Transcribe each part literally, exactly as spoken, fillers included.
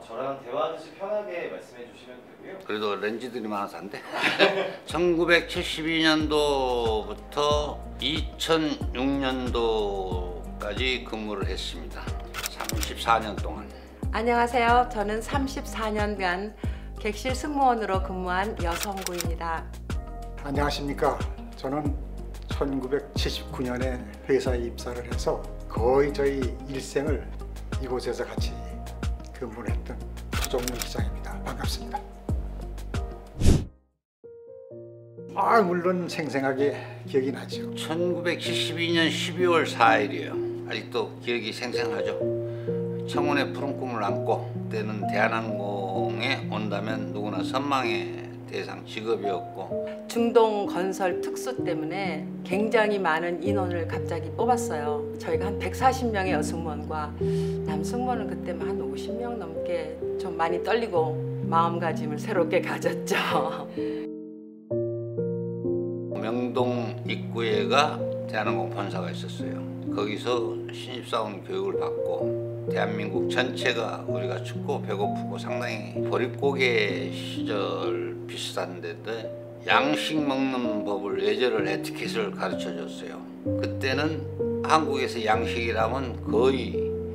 저랑 대화하듯이 편하게 말씀해 주시면 되고요. 그래도 렌즈들이 많아서 안 돼. 천구백칠십이 년도부터 이천육 년도까지 근무를 했습니다. 삼십사 년 동안. 안녕하세요. 저는 삼십사 년간 객실 승무원으로 근무한 여성구입니다. 안녕하십니까. 저는 천구백칠십구 년에 회사에 입사를 해서 거의 저희 일생을 이곳에서 같이 근무를 했던 조정문 기장입니다. 반갑습니다. 아, 물론 생생하게 기억이 나죠. 천구백칠십이 년 십이월 사일이에요. 아직도 기억이 생생하죠. 청운의 푸른 꿈을 안고 그때는 대한항공에 온다면 누구나 선망의 대상 직업이었고, 중동 건설 특수 때문에 굉장히 많은 인원을 갑자기 뽑았어요. 저희가 한 백사십 명의 여승무원과 남승무원은 그때 한 오십 명 넘게 좀 많이 떨리고 마음가짐을 새롭게 가졌죠. 명동 입구에가 대한항공 본사가 있었어요. 거기서 신입사원 교육을 받고 대한민국 전체가 우리가 춥고 배고프고 상당히 보릿고개 시절 비슷한데도 양식 먹는 법을 예절을 에티켓을 가르쳐 줬어요. 그때는 한국에서 양식이라면 거의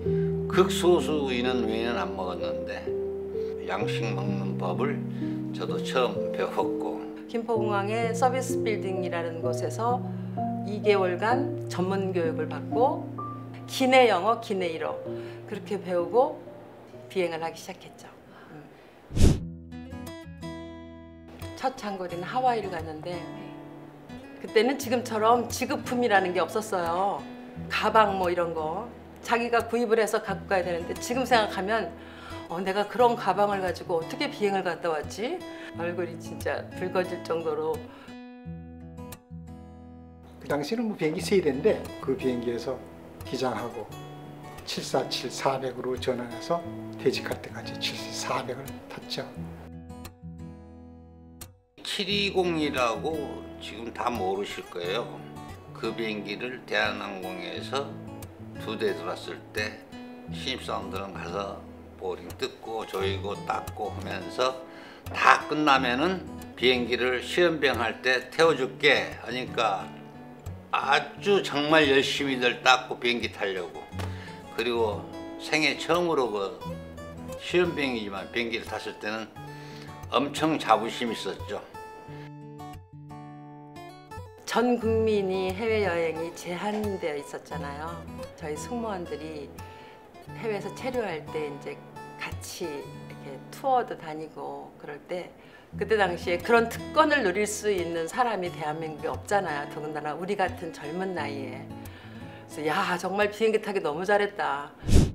극소수인은 외에는 안 먹었는데 양식 먹는 법을 저도 처음 배웠고, 김포공항의 서비스 빌딩이라는 곳에서 이 개월간 전문 교육을 받고 기내 영어, 기내 일어 그렇게 배우고 비행을 하기 시작했죠. 첫 장거리는 하와이를 갔는데 그때는 지금처럼 지급품이라는 게 없었어요. 가방 뭐 이런 거 자기가 구입을 해서 갖고 가야 되는데 지금 생각하면 어, 내가 그런 가방을 가지고 어떻게 비행을 갔다 왔지? 얼굴이 진짜 붉어질 정도로. 그 당시에는 뭐 비행기 세 대인데 그 비행기에서 기장하고 칠사칠 사백으로 전환해서 퇴직할 때까지 칠사백을 탔죠. 칠이공이라고 지금 다 모르실 거예요. 그 비행기를 대한항공에서 두 대 들어왔을 때 신입사원들은 가서 보링 뜯고 조이고 닦고 하면서 다 끝나면은 비행기를 시험비행할 때 태워줄게 하니까 아주 정말 열심히들 닦고 비행기 타려고, 그리고 생애 처음으로 그 시험비행이지만 비행기를 탔을 때는 엄청 자부심이 있었죠. 전 국민이 해외여행이 제한되어 있었잖아요. 저희 승무원들이 해외에서 체류할 때 이제 같이 이렇게 투어도 다니고 그럴 때 그때 당시에 그런 특권을 누릴 수 있는 사람이 대한민국에 없잖아요. 더군다나 우리 같은 젊은 나이에. 그래서 야, 정말 비행기 타기 너무 잘했다.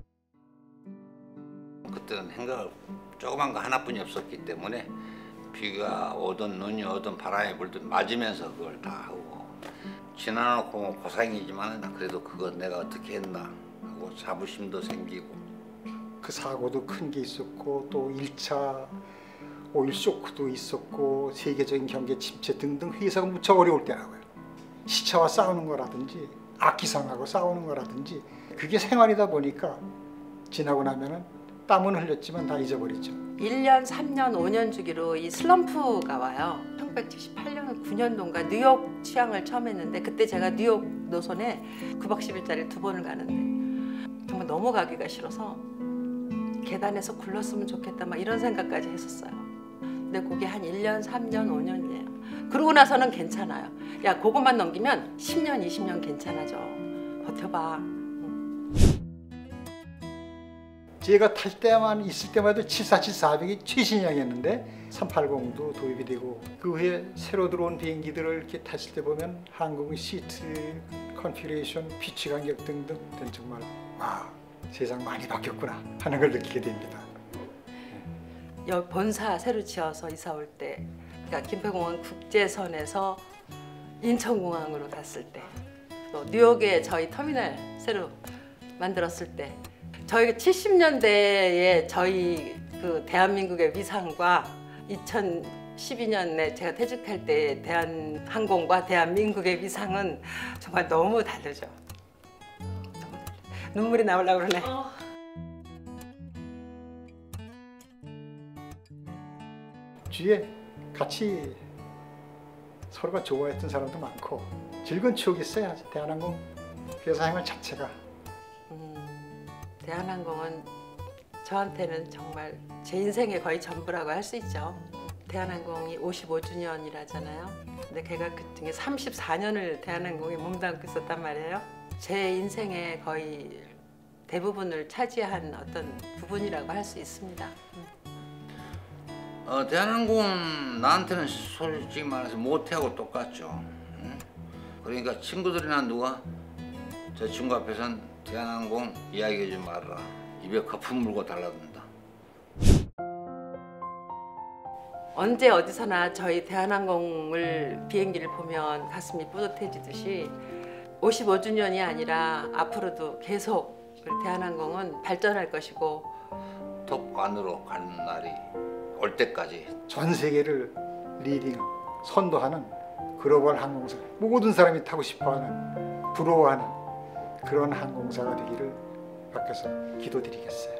그때는 생각 조그만 거 하나뿐이 없었기 때문에 비가 오든 눈이 오든 바람이 불든 맞으면서 그걸 다 하고, 지나놓고 뭐 고생이지만 그래도 그건 내가 어떻게 했나 하고 자부심도 생기고. 그 사고도 큰 게 있었고 또 일 차 오일 쇼크도 있었고 세계적인 경제 침체 등등 회사가 무척 어려울 때라고요. 시차와 싸우는 거라든지 악기상하고 싸우는 거라든지 그게 생활이다 보니까 지나고 나면은 땀은 흘렸지만 다 잊어버리죠. 일 년, 삼 년, 오 년 주기로 이 슬럼프가 와요. 천구백칠십팔 년, 구 년도인가 뉴욕 취항을 처음 했는데 그때 제가 뉴욕 노선에 구박 십 일짜리를 두 번을 가는데 정말 너무 가기가 싫어서 계단에서 굴렀으면 좋겠다 막 이런 생각까지 했었어요. 근데 그게 한 일 년, 삼 년, 오 년이에요. 그러고 나서는 괜찮아요. 야, 그것만 넘기면 십 년, 이십 년 괜찮아져. 버텨봐. 제가 탈 때만 있을 때만 해도 칠사칠 사백이 최신형이었는데 삼팔공도 도입이 되고 그 후에 새로 들어온 비행기들을 이렇게 탔을 때 보면 한국의 시트, 컨피그레이션, 피치 간격 등등 정말 와, 세상 많이 바뀌었구나 하는 걸 느끼게 됩니다. 여기 본사 새로 지어서 이사 올 때, 그러니까 김포공항 국제선에서 인천공항으로 갔을 때, 또 뉴욕에 저희 터미널 새로 만들었을 때, 저희가 칠십 년대에 저희 그 대한민국의 위상과 이천십이 년에 제가 퇴직할 때 대한항공과 대한민국의 위상은 정말 너무 다르죠. 너무 다르죠. 눈물이 나오려고 그러네. 어. 주위에 같이 서로가 좋아했던 사람도 많고 즐거운 추억이 있어요. 대한항공 회사 생활 자체가. 음, 대한항공은 저한테는 정말 제 인생의 거의 전부라고 할 수 있죠. 대한항공이 오십오 주년이라잖아요. 근데 걔가 그 중에 삼십사 년을 대한항공에 몸담고 있었단 말이에요. 제 인생의 거의 대부분을 차지한 어떤 부분이라고 할 수 있습니다. 어, 대한항공 나한테는 솔직히 말해서 모태하고 똑같죠. 응? 그러니까 친구들이나 누가 저 친구 앞에선 대한항공 이야기하지 말아라. 입에 거품 물고 달라든다. 언제 어디서나 저희 대한항공을 비행기를 보면 가슴이 뿌듯해지듯이 오십오 주년이 아니라 앞으로도 계속 우리 대한항공은 발전할 것이고 톱1으로 가는 날이 올 때까지 전 세계를 리딩, 선도하는 글로벌 항공사, 모든 사람이 타고 싶어하는, 부러워하는 그런 항공사가 되기를 밖에서 기도드리겠어요.